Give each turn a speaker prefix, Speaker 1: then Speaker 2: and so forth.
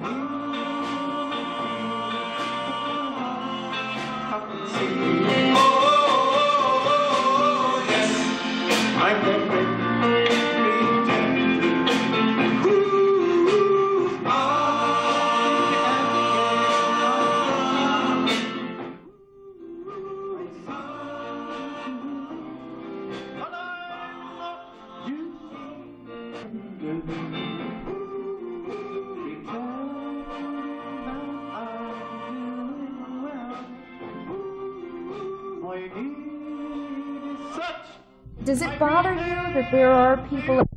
Speaker 1: Does it bother you that there are people